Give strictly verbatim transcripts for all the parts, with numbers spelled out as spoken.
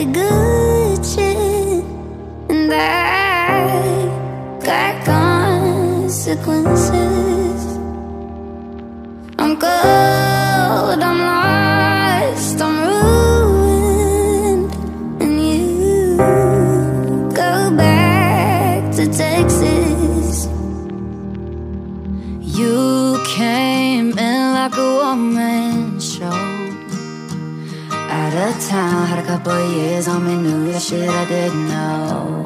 the good shit, and I got consequences. I'm cold, I'm lost, I'm ruined, and you go back to Texas. You came in like a one-man show. Out of town, had a couple of years on me, knew the shit I didn't know.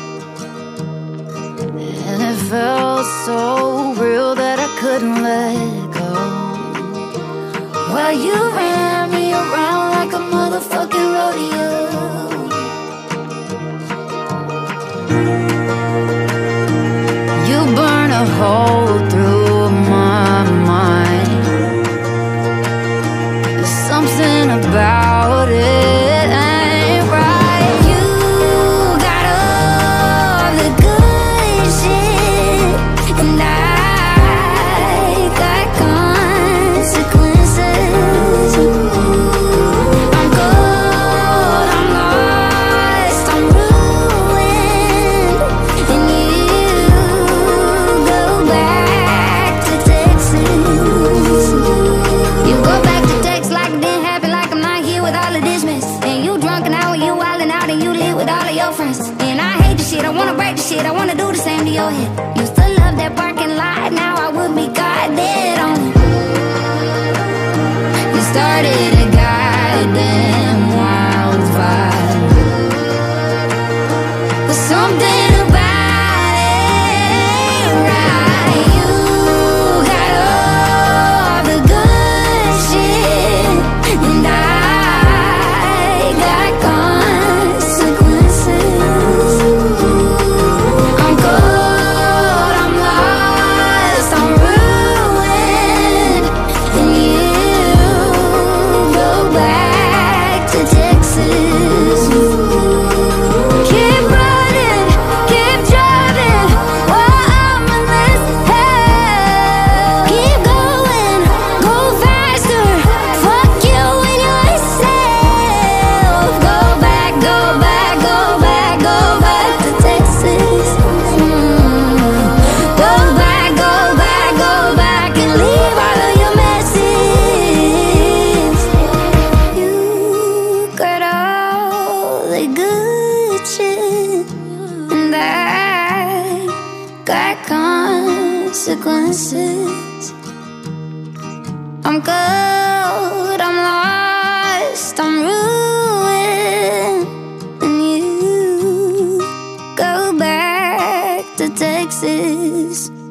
And it felt so real that I couldn't let go. Well, you ran me around like a motherfucking rodeo. You burn a hole through my mind. There's something about it ain't right. You got all the good shit, and I got consequences. I'm cold, I'm lost, I'm ruined, and you go back to Texas. You go back to Texas like it didn't happen, like I'm not here with all of this mess. And you drunk and out when you wildin' out, and you live with all of your friends. And I hate the shit, I wanna break the shit, I wanna do the same to your head. Used to love that parking lot, now I would be goddamn on it. You started a goddamn wildfire, but something about it ain't right. You got all the good shit, and I got consequences. I'm cold, I'm lost, I'm ruined, and you go back to Texas. Keep running, keep driving while I'm in this hell. Keep going, go faster, fuck you and yourself. Go back, go back, go back, go back to Texas. Mm. Go back, go back, go back and leave all of your messes. You got all the good shit, and I got consequences. I'm cold, I'm lost, I'm ruined, and you go back to Texas.